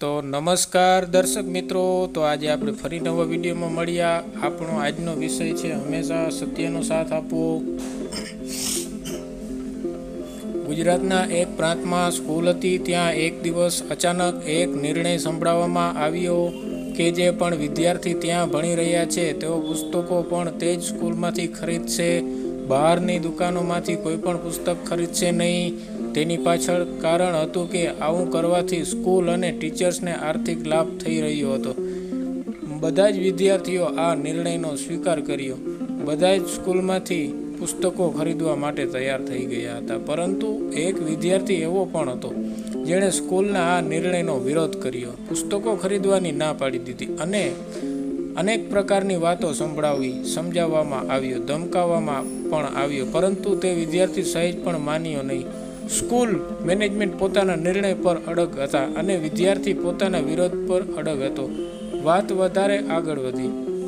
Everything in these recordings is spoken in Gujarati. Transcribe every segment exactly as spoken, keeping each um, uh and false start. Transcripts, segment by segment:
तो नमस्कार दर्शक मित्रों, तो आज આપણે ફરી નવા વિડીયોમાં મળ્યા। આપણો આજનો વિષય છે હંમેશા સત્યનો સાથ આપવો। ગુજરાતના એક પ્રાંતમાં સ્કૂલ હતી। ત્યાં એક દિવસ અચાનક એક નિર્ણય સંભળાવવામાં આવ્યો કે જે પણ વિદ્યાર્થી ત્યાં ભણી રહ્યા છે તેઓ પુસ્તકો પણ તે જ સ્કૂલમાંથી ખરીદશે। બહારની દુકાનોમાંથી કોઈ પણ પુસ્તક ખરીદશે નહીં। તેની પાછળ કારણ હતું કે આવું કરવાથી સ્કૂલ અને ટીચર્સને આર્થિક લાભ થઈ રહ્યો હતો। બધા જ વિદ્યાર્થીઓ આ નિર્ણયનો સ્વીકાર કર્યો। બધા જ સ્કૂલમાંથી પુસ્તકો ખરીદવા માટે તૈયાર થઈ ગયા હતા, પરંતુ એક વિદ્યાર્થી એવો પણ હતો જેણે સ્કૂલના આ નિર્ણયનો વિરોધ કર્યો। પુસ્તકો ખરીદવાની ના પાડી દીધી અને અનેક પ્રકારની વાતો સંભળાવી, સમજાવવામાં આવ્યો, ધમકાવવામાં પણ આવ્યો, પરંતુ તે વિદ્યાર્થી સહેજ પણ માન્યો નહીં। સ્કૂલ મેનેજમેન્ટ પોતાના નિર્ણય પર અડગ હતા અને વિદ્યાર્થી પોતાના વિરોધ પર અડગ હતો। વાત વધારે આગળ વધી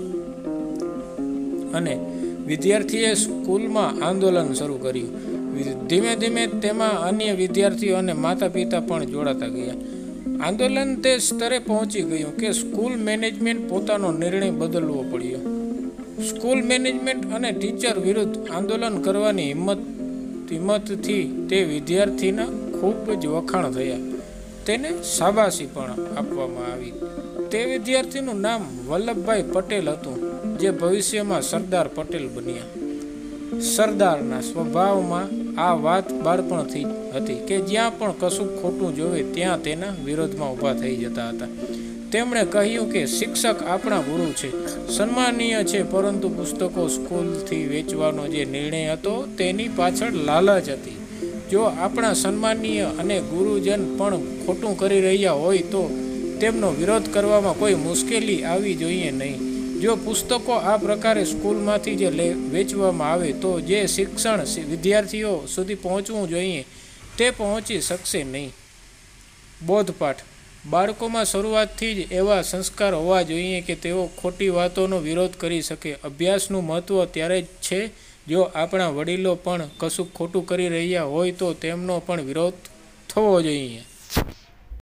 અને વિદ્યાર્થીએ સ્કૂલમાં આંદોલન શરૂ કર્યું। ધીમે ધીમે તેમાં અન્ય વિદ્યાર્થીઓ અને માતા પિતા પણ જોડાતા ગયા। આંદોલન તે સ્તરે પહોંચી ગયું કે સ્કૂલ મેનેજમેન્ટ પોતાનો નિર્ણય બદલવો પડ્યો। સ્કૂલ મેનેજમેન્ટ અને ટીચર વિરુદ્ધ આંદોલન કરવાની હિંમત હિંમતથી તે વિદ્યાર્થીના ખૂબ જ વખાણ થયા। તેને શાબાશી પણ આપવામાં આવી। તે વિદ્યાર્થીનું નામ વલ્લભભાઈ પટેલ હતું, જે ભવિષ્યમાં સરદાર પટેલ બન્યા। સરદારના સ્વભાવમાં આ વાત બાળપણથી હતી કે જ્યાં પણ કશું ખોટું જોવે ત્યાં તેના વિરોધમાં ઊભા થઈ જતા હતા। તેમણે કહ્યું કે શિક્ષક આપણા ગુરુ છે, સન્માનીય છે, પરંતુ પુસ્તકો સ્કૂલથી વેચવાનો જે નિર્ણય હતો તેની પાછળ લાલચ હતી। જો આપણા સન્માનીય અને ગુરુજન પણ ખોટું કરી રહ્યા હોય તો તેમનો વિરોધ કરવામાં કોઈ મુશ્કેલી આવવી જોઈએ નહીં। જો પુસ્તકો આ પ્રકારે સ્કૂલમાંથી જે લે વેચવામાં આવે તો જે શિક્ષણ વિદ્યાર્થીઓ સુધી પહોંચવું જોઈએ તે પહોંચી શકશે નહીં। બોધપાઠ: બાળકોમાં શરૂઆતથી જ એવા સંસ્કાર હોવા જોઈએ કે તેઓ ખોટી વાતોનો વિરોધ કરી શકે। અભ્યાસનું મહત્ત્વ ત્યારે જ છે જો આપણા વડીલો પણ કશું ખોટું કરી રહ્યા હોય તો તેમનો પણ વિરોધ થવો જોઈએ।